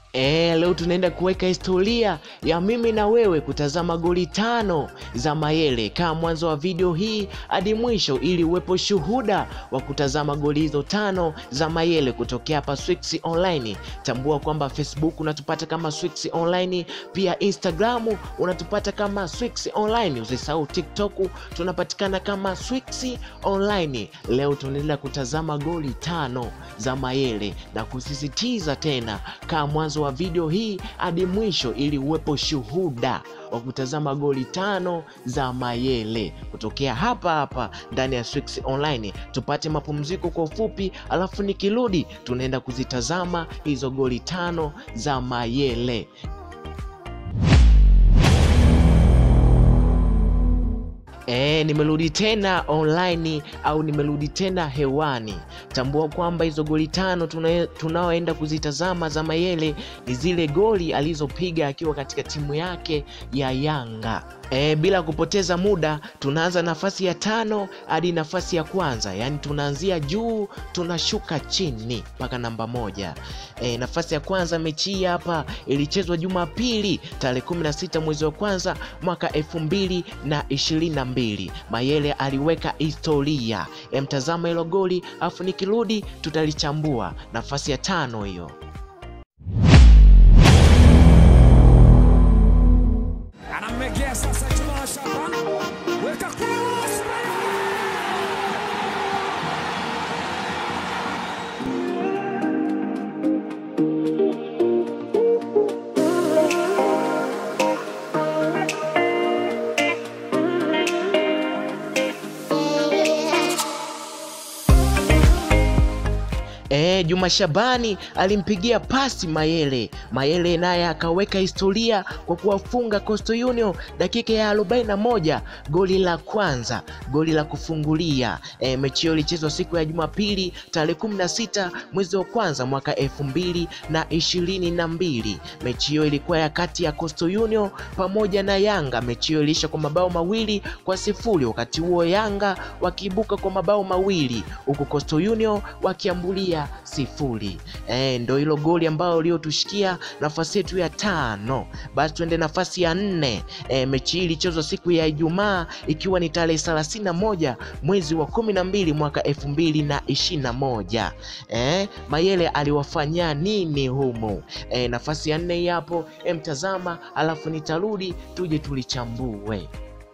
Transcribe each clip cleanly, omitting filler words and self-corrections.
Leo tunaenda kuweka historia ya mimi na wewe kutazama goli 5 za Mayele. Kaa mwanzo wa video hii hadi mwisho ili uwepo shuhuda wa kutazama goli hizo 5 za Mayele kutokea hapa Swenxonline. Tambua kwamba Facebook unatupata kama Swenxonline, pia Instagram unatupata kama Swenxonline. Usisahau TikTok tunapatikana kama Swenxonline. Leo tunaenda kutazama goli 5 za Mayele na kusisitiza tena, kaa mwanzo wa video hii hadi mwisho ili uwepo shuhuda wa kutazama goli 5 za Mayele kutokea hapa ndani ya Swenxonline. Tupate mapumziko kwa ufupi, alafu nikirudi tunaenda kuzitazama hizo goli 5 za Mayele. Nimerudi tena online au nimerudi tena hewani. Tambua kwamba hizo goli 5 tunaoenda kuzitazama za Mayele ni zile goli alizopiga akiwa katika timu yake ya Yanga. Bila kupoteza muda tunaanza nafasi ya 5 hadi nafasi ya kwanza, yani tunaanzia juu tunashuka chini mpaka namba 1. Nafasi ya kwanza, mechi hapa ilichezwa Jumapili tarehe 16 mwezi wa kwanza mwaka 2022. Mayele aliweka historia. Mtazama hilo goli afu nikirudi tutalichambua. Nafasi ya 5 hiyo. Juma Shabani alimpigia pasi Mayele. Mayele naye akaweka historia kwa kuwafunga Coastal Union dakika ya 41, goli la kwanza, goli la kufungulia. Mechi hiyo ilichezwa siku ya Jumapili tarehe 16 mwezi wa kwanza mwaka 2022. Mechi hiyo ilikuwa ya kati ya Coastal Union pamoja na Yanga. Mechi hiyo ilisha kwa mabao 2-0, wakati huo Yanga wakiibuka kwa mabao 2 huku Coastal Union wakiambulia 0. Ndio hilo goli ambao liotushikia nafasi yetu ya 5. Basi tuende nafasi ya 4. Mechi hii ilichezwa siku ya Ijumaa ikiwa ni tarehe 31 mwezi wa 12 mwaka 2021. Mayele aliwafanya nini humo? Nafasi ya 4 hapo, mtazama alafu nitarudi tuje tulichambue.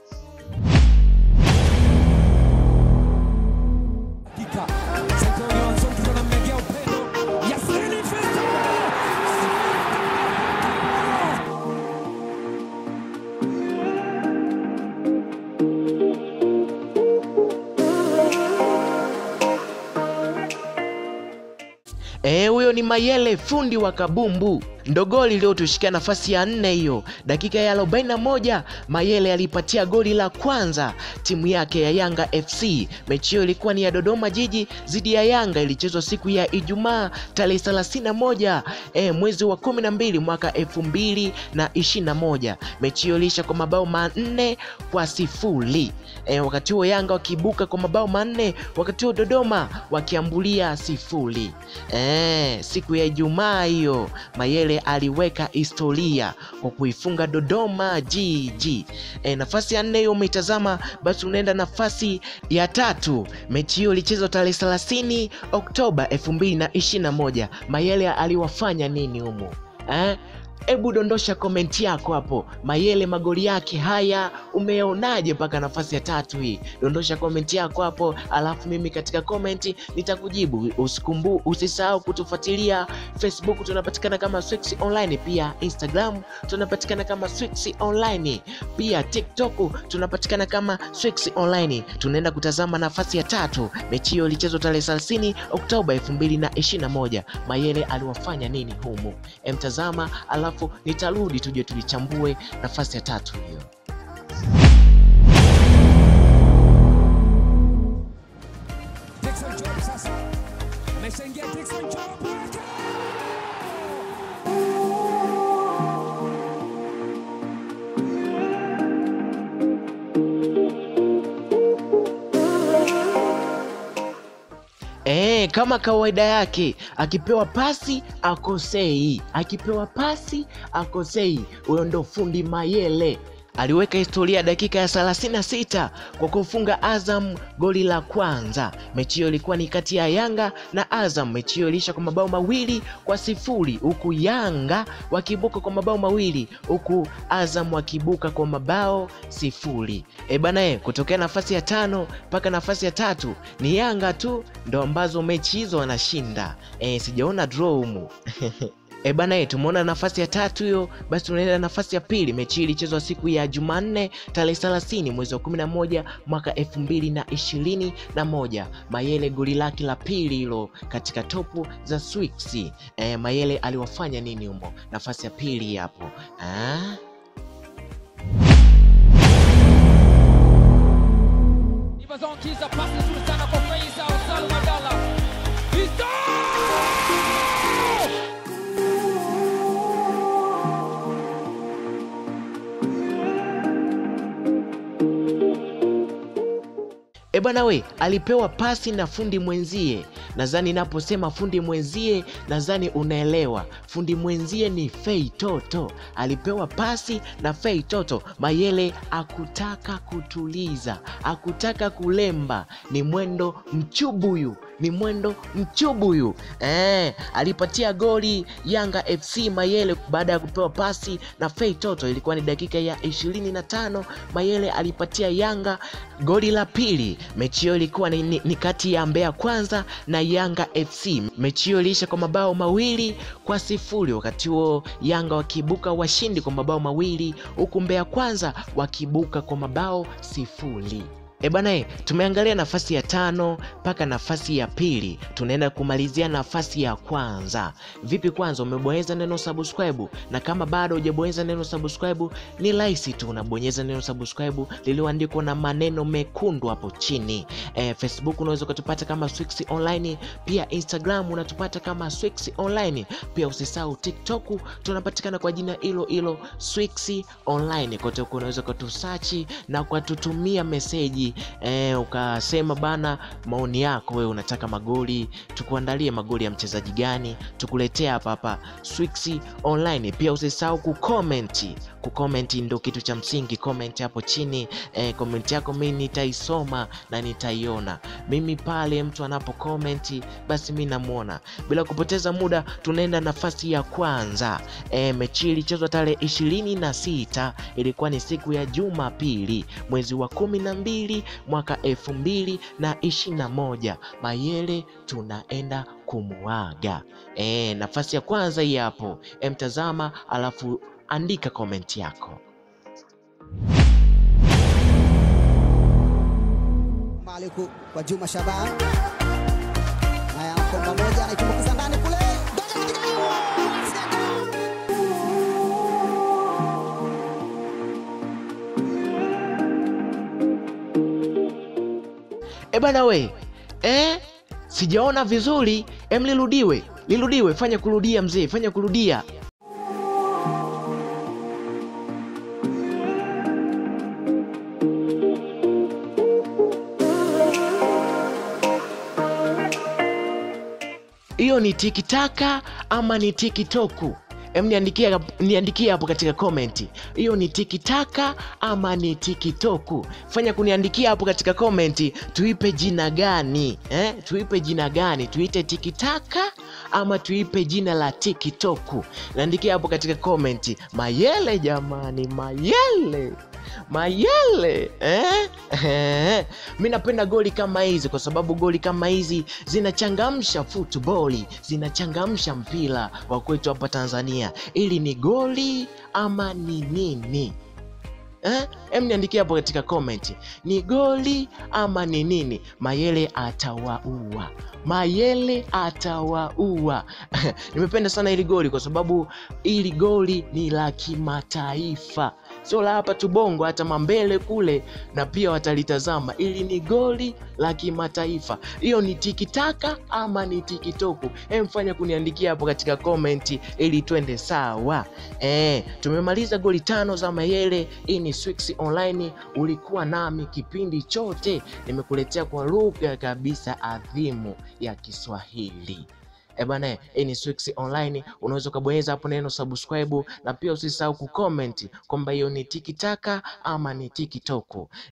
Huyo ni Mayele, fundi wa kabumbu. Ndo goli leo tushikia nafasi ya 4 hiyo. Dakika ya 41 Mayele alipatia goli la kwanza timu yake ya Yanga FC. Mechi hiyo ilikuwa ni ya Dodoma Jiji dhidi ya Yanga, ilichezwa siku ya Ijumaa tarehe 31 mwezi wa 12 mwaka 2021. Mechi hiyo ilisha kwa mabao 4-0. Wakati huo Yanga wakiibuka kwa mabao 4, wakati huo Dodoma wakiambulia 0. Siku ya Ijumaa hiyo Mayele aliweka historia kwa kuifunga Dodoma Jiji. Nafasi ya 4 hiyo umeitazama. Basi unaenda nafasi ya 3. Mechi hiyo ilichezwa tarehe 30 Oktoba 2021. Mayele aliwafanya nini humo? Hebu dondosha komenti yako hapo. Mayele magoli yake haya umeonaje mpaka nafasi ya 3 hii? Dondosha komenti yako hapo, alafu mimi katika komenti nitakujibu. Usisahau kutufuatilia Facebook, tunapatikana kama Swenxonline, pia Instagram tunapatikana kama Swenxonline, pia TikTok tunapatikana kama Swenxonline. Tunaenda kutazama nafasi ya 3. Mechi hiyo ilichezwa tarehe 30 Oktoba 2021. Mayele aliwafanya nini humo? Mtazama alafu nitarudi tuje tulichambue nafasi ya 3 hiyo. kama kawaida yake, akipewa pasi akosei, akipewa pasi akosei. Huyo ndo fundi Mayele. Aliweka historia dakika ya 36 kwa kufunga Azam goli la kwanza. Mechi hiyo ilikuwa ni kati ya Yanga na Azam. Mechi hiyo ilisha kwa mabao 2-0, huku Yanga wakibuka kwa mabao 2 huku Azam wakibuka kwa mabao 0. Bana, kutokea nafasi ya 5 mpaka nafasi ya 3 ni Yanga tu ndo ambazo mechi hizo wanashinda. Sijaona draw humu. Bana, tumeona nafasi ya 3 hiyo, basi tunaenda nafasi ya 2. Mechi ilichezwa siku ya Jumanne tarehe 30 mwezi wa 11 mwaka 2021. Mayele goli lake la pili hilo katika topu za Swenx. Mayele aliwafanya nini humo? Nafasi ya 2 hapo. Bana we, alipewa pasi na fundi mwenzie. Nadhani naposema fundi mwenzie, nadhani unaelewa. Fundi mwenzie ni Feitoto. Alipewa pasi na Feitoto. Mayele akutaka kutuliza, akutaka kulemba. Ni mwendo mchubuyu, ni mwendo mchubuyu. Alipatia goli Yanga FC Mayele baada ya kupewa pasi na Feitoto. Ilikuwa ni dakika ya 25. Mayele alipatia Yanga goli la pili. Mechi hiyo ilikuwa ni kati ya Mbeya Kwanza na Yanga FC. Mechi hiyo ilisha kwa mabao 2-0, wakati huo Yanga wakibuka washindi kwa mabao 2 huku Mbeya Kwanza wakibuka kwa mabao 0. Bana, tumeangalia nafasi ya 5 mpaka nafasi ya 2. Tunaenda kumalizia nafasi ya kwanza. Vipi kwanza umebonyeza neno subscribe? Na kama bado hujabonyeza neno subscribe, ni rahisi tu, unabonyeza neno subscribe lililoandikwa na maneno mekundu hapo chini. Facebook unaweza kutupata kama Swenxonline, pia Instagram unatupata kama Swenxonline. Pia usisahau TikTok tunapatikana kwa jina hilo Swenxonline. Kote unaweza kutusearch na kututumia message. Ukasema bana maoni yako, wewe unataka magoli, tukuandalie magoli ya mchezaji gani, tukuletea hapa Swenxonline. Pia usisahau kucomment ndio kitu cha msingi. Comment hapo chini, comment yako mimi nitaisoma na nitaiona. Mimi pale mtu anapo comment basi mimi namuona. Bila kupoteza muda tunaenda nafasi ya kwanza. Mechi ilichezwa tarehe 26, ilikuwa ni siku ya Jumapili mwezi wa 12 mwaka 2021. Mayele tunaenda kumuaga. Nafasi ya kwanza hii hapo. Mtazama alafu andika comment yako. Maliku kwa Juma Shaban. Haya, mkomba moja anatumbukiza ndani kule. Bana we, sijaona vizuri. Lirudiwe, fanya kurudia mzee, fanya kurudia. Hiyo ni Tiki-taka ama ni Tiki-toku? Niandikie hapo katika comment. Hiyo ni Tiki-taka ama ni Tiki-toku? Fanya kuniandikia hapo katika comment. Tuipe jina gani? Tuipe jina gani? Tuite Tiki-taka ama tuipe jina la Tiki-toku? Niandikia hapo katika comment. Mayele jamani, Mayele. Mimi napenda goli kama hizi kwa sababu goli kama hizi zinachangamsha football, zinachangamsha mpira wa kwetu hapa Tanzania. Ili ni goli ama ni nini? Niandikia hapo katika comment. Ni goli ama ni nini? Mayele atawaua. Nimependa sana hili goli kwa sababu hili goli ni la kimataifa. sio la hapa tu Bongo, hata mambele kule na pia watalitazama. Ili ni goli la kimataifa. Hiyo ni Tiki-taka ama ni Tikitoko? Mfanya kuniandikia hapo katika comment ili twende sawa. Tumemaliza goli 5 za Mayele. Hii ni Swenxonline, ulikuwa nami kipindi chote, nimekuletea kwa lugha kabisa adhimu ya Kiswahili. Bana, hii ni Swenxonline. Unaweza kubonyeza hapo neno subscribe, na pia usisahau kucomment kwamba hiyo ni Tiki-taka ama ni Tikitoko.